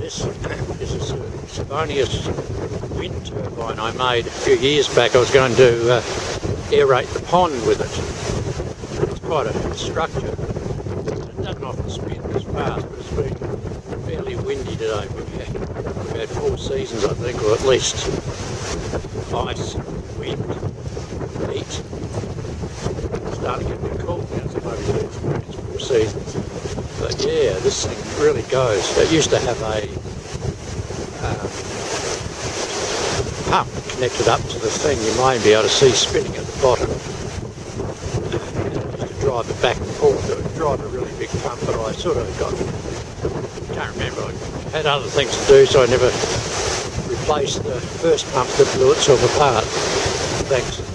This is a Savonius Wind Turbine I made a few years back. I was going to aerate the pond with it. It's quite a structure. It doesn't often spin this fast, but it's been fairly windy today. We've had 4 seasons, I think, or at least ice, wind, heat. It's starting to get a bit cold now, so maybe it's 4 seasons. But yeah, this thing really goes. It used to have a pump connected up to the thing. You might be able to see spinning at the bottom. I used to drive it back and forth. It would drive a really big pump, but I sort of can't remember. I had other things to do, so I never replaced the first pump that blew itself apart. Thanks.